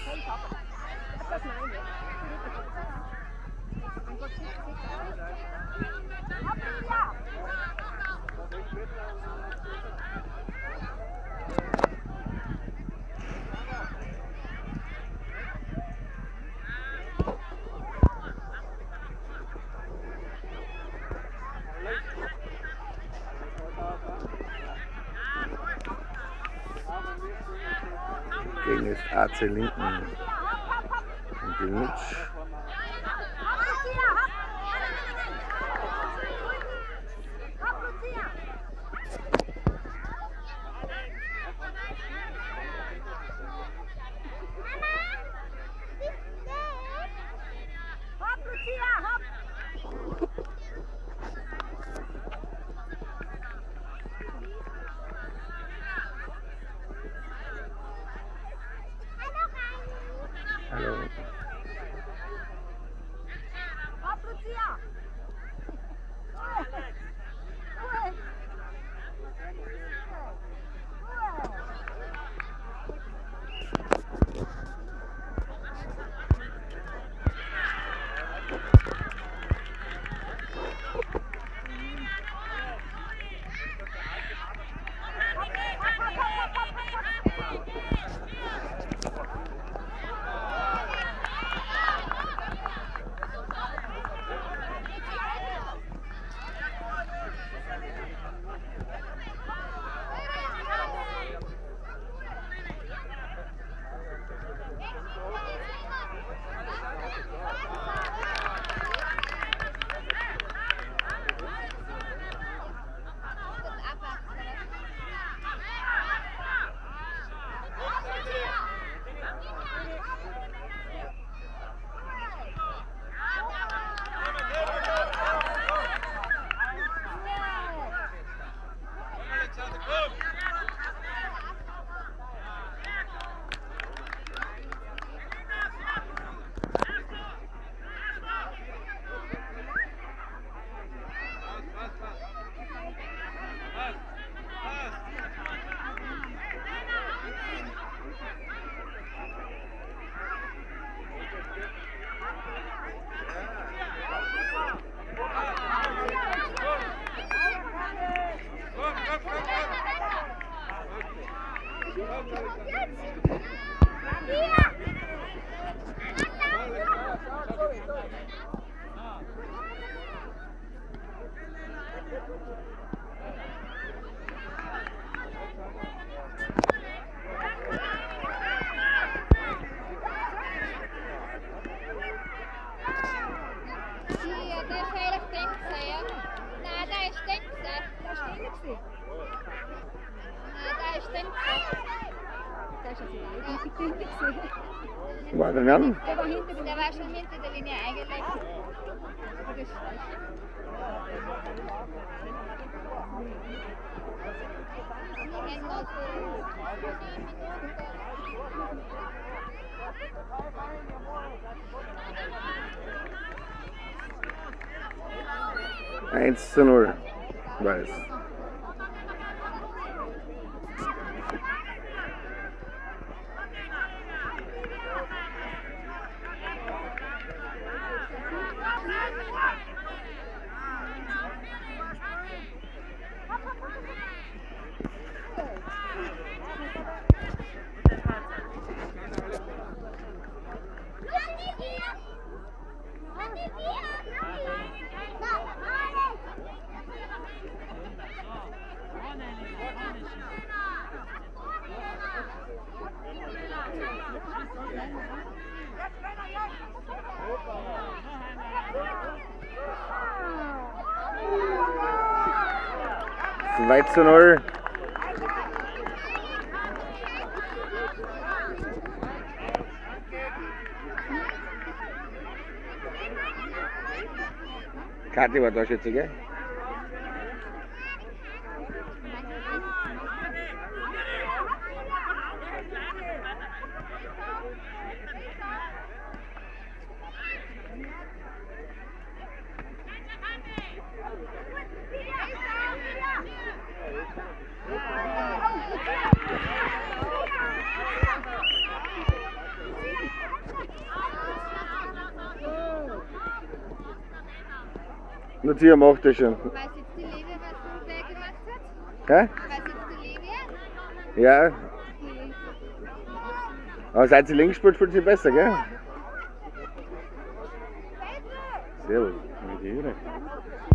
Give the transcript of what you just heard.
Gegen das AC Linken und die Nutsch. Hallo. War der Jan? Der war schon hinter der Linie eingelegt. Aber das ist falsch. 1:0. Weiß. Zwei zu 0. Kathi war Torschütze, gell? Lucia macht das schon. Weiß jetzt die Levi, was wer gemacht hat? Hä? Weiß jetzt die Levi? Ja. Okay. Aber seit sie links spielt, spielt sie besser, gell? Servus. Mit Ihrer.